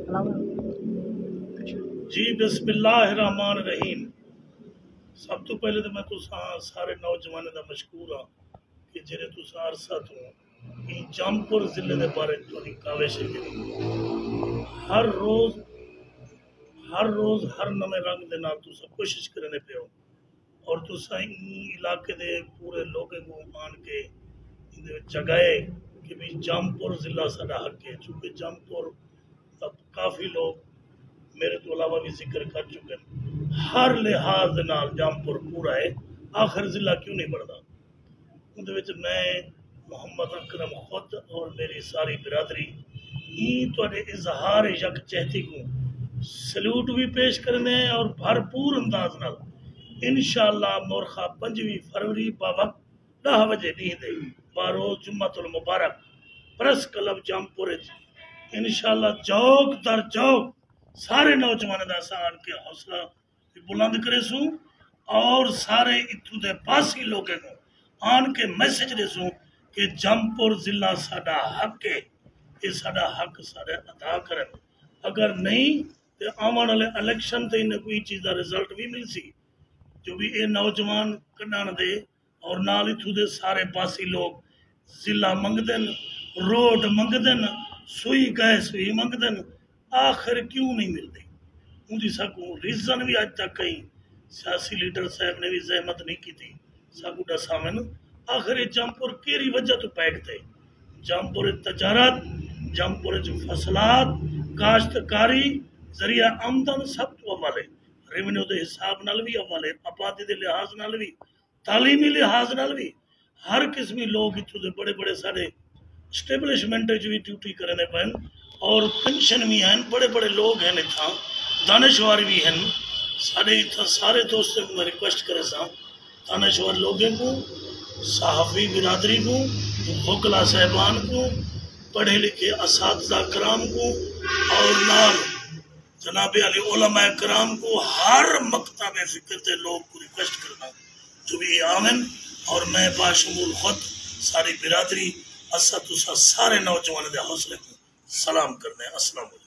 جی بسم اللہ الرحمن الرحیم۔ سب تو پہلے تو میں سارے نوجوانوں کا مشکور ہاں کہ جڑے عرصہ تو جامپور ضلع کے بارے کاوش ہے ہر روز ہر نئے رنگ کے نال کوشش کرنے پہ اور علاقے دے پورے لوگوں کو آن کے جگائے کہ بھی جامپور ضلع ساڈا حق ہے، چونکہ جامپور اب کافی لوگ میرے تو علاوہ بھی ذکر کر چکے ہیں، ہر لحاظ نال جامپور پورا ہے، آخر ضلع کیوں نہیں بڑھتا؟ اندر میں محمد اکرم خود اور میری ساری برادری اظہار یکجہتی کو سلوٹ بھی پیش کرنے ہیں اور بھرپور انداز نال انشاءاللہ مورخہ 5 فروری باوقت 10 بجے نیندے باروز جمعۃ المبارک پریس کلب جامپور انشاءاللہ چوک در چوک سارے نوجوانوں کا آن کے حوصلہ بلند کرے سوں اور سارے اتھوں دے پاسی لوگوں کو آن کے میسج دے سوں کہ جامپور ضلع ساڈا حق ہے، یہ ساڈا حق سارے ادا کرن، اگر نہیں تو آنے والے الیکشن تے انہیں کوئی چیز کا رزلٹ بھی مل سی جو بھی اے نوجوان کڈان دے اور نال اتھوں دے سارے پاسی لوگ ضلع منگدن، روڈ منگدن، سوئی گئے سوئی منگدن، آخر کیوں نہیں ملتے؟ ان کی ساکو ریزن بھی آج تک کہیں سیاسی لیڈر صاحب نے بھی زحمت نہیں کی تھی ساکو ڈسامن آخر جامپور کیری وجہ تو پیکتے جامپور تجارت، جامپور فصلات، کاشتکاری، ذریعہ آمدن سب تو اول ہے، ریونیو دے حساب نال بھی اول ہے، آبادی دے لحاظ نال بھی، تعلیمی لحاظ نال بھی، ہر قسمی لوگ اتھوں دے بڑے بڑے سارے اسٹیبلشمنٹ بھی ڈیوٹی کرنے پہن اور پنشن بھی ہیں، بڑے بڑے لوگ ہیں اتھاں دانشوار بھی ہیں، سارے دوستوں کو میں ریکویسٹ کرے سا دانشور لوگوں کو، صحافی برادری کو، وکلا صاحبان کو، پڑھے لکھے اساتذہ کرام کو اور نال جناب علی علماء کرام کو ہر مکتب فکر تے لوگ کو ریکویسٹ کرنا جو بھی آمن اور میں باشمول خود ساری برادری سارے نوجوانوں کے حوصلے کو سلام کرنے، السلام علیکم۔